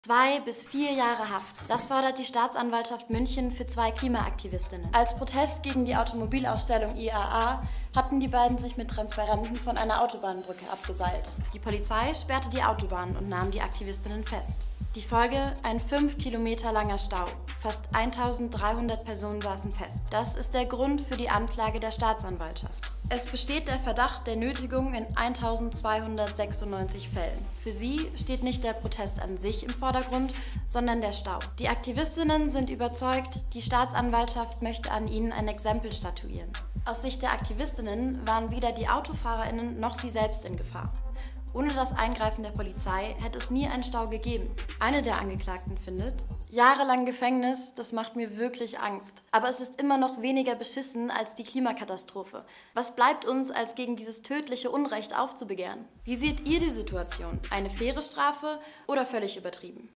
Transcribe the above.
2 bis 4 Jahre Haft. Das fordert die Staatsanwaltschaft München für 2 Klimaaktivistinnen. Als Protest gegen die Automobilausstellung IAA hatten die beiden sich mit Transparenten von einer Autobahnbrücke abgeseilt. Die Polizei sperrte die Autobahn und nahm die Aktivistinnen fest. Die Folge: ein 5 Kilometer langer Stau. Fast 1300 Personen saßen fest. Das ist der Grund für die Anklage der Staatsanwaltschaft. Es besteht der Verdacht der Nötigung in 1296 Fällen. Für sie steht nicht der Protest an sich im Vordergrund, sondern der Stau. Die Aktivistinnen sind überzeugt, die Staatsanwaltschaft möchte an ihnen ein Exempel statuieren. Aus Sicht der Aktivistinnen waren weder die AutofahrerInnen noch sie selbst in Gefahr. Ohne das Eingreifen der Polizei hätte es nie einen Stau gegeben. Eine der Angeklagten findet: jahrelang Gefängnis, das macht mir wirklich Angst. Aber es ist immer noch weniger beschissen als die Klimakatastrophe. Was bleibt uns, als gegen dieses tödliche Unrecht aufzubegehren? Wie seht ihr die Situation? Eine faire Strafe oder völlig übertrieben?